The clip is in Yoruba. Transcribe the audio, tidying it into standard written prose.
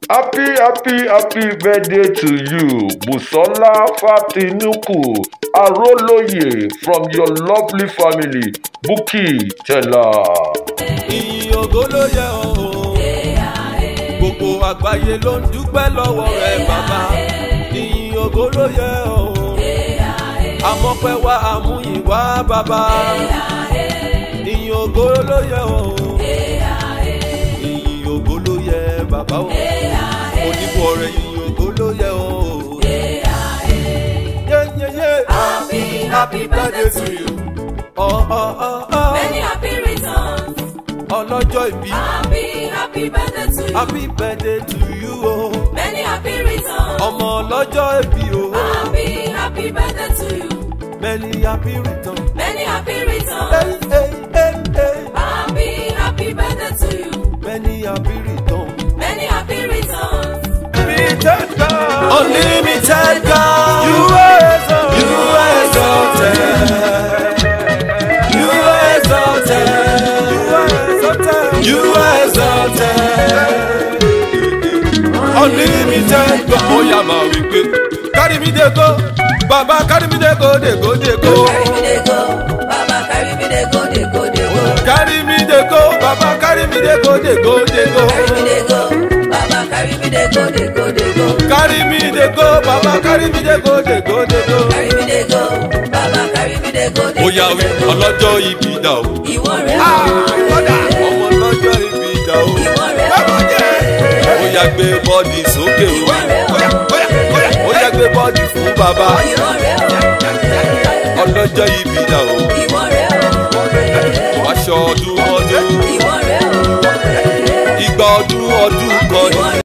Happy birthday to you, Busola Fatinuku Aroloye, from your lovely family, Bukky Teller. Ìyìn ògo ló yẹ ọ́, gbogbo àgbáyé ló ń dúpẹ́ lọ́wọ́ rẹ̀ bàbá. Ìyìn ògo ló yẹ ọ́, àmọ́pẹ́ wá àmúyìn wá bàbá. Ìyìn ògo ló yẹ ọ́, ìyìn ògo ló yẹ bàbá o. Oníbọ̀ rẹ̀ ìyìn ògo ló yẹ ọ́. Happy birthday to you. Many happy returns. Ọlọ́jọ́ ìbí. Happy birthday to you. Happy birthday to you o. Many happy returns. Ọmọ ọlọ́jọ́ ìbí o. Happy birthday to you. Many happy returns. Many happy returns. Happy birthday to you. Many happy returns. Many happy returns. Unlimited God. Unlimited God. You are exalted. You are exalted. You are exalted. You are exalted. Unlimited God. Oh yeah, ma we go. Carry me dey go, Baba. Carry me dey go, dey go, dey go. Carry me dey go, Baba. Carry me dey go, dey go, dey go. Carry me dey go, Baba. Carry me dey go, dey go, dey go. Carry me dey go, Baba. Carry me dey go, dey go, dey go. Carry me dey go, Baba. Carry me dey go, dey go, dey go. Carry me dey go, Baba. Carry me dey go, dey go. Ó yá wí ọlọ́jọ́ ìbí dà o. Ìwọ rẹ̀ o. Ọmọ ọlọ́jọ́ ìbí dà o. Ìwọ rẹ̀ o. Ó yá gbé bọ́ọ̀dì sókè o. Ìwọ rẹ̀ o. Ó yá gbé bọ́ọ̀dì fún bàbá. Ìwọ rẹ̀ o. Ọlọ́jọ́ ìbí dà o. Ìwọ rẹ̀ o. Aṣọ ọdún ọdún. Ìwọ rẹ̀ o. Ìgbà ọdún ọdún kan ni.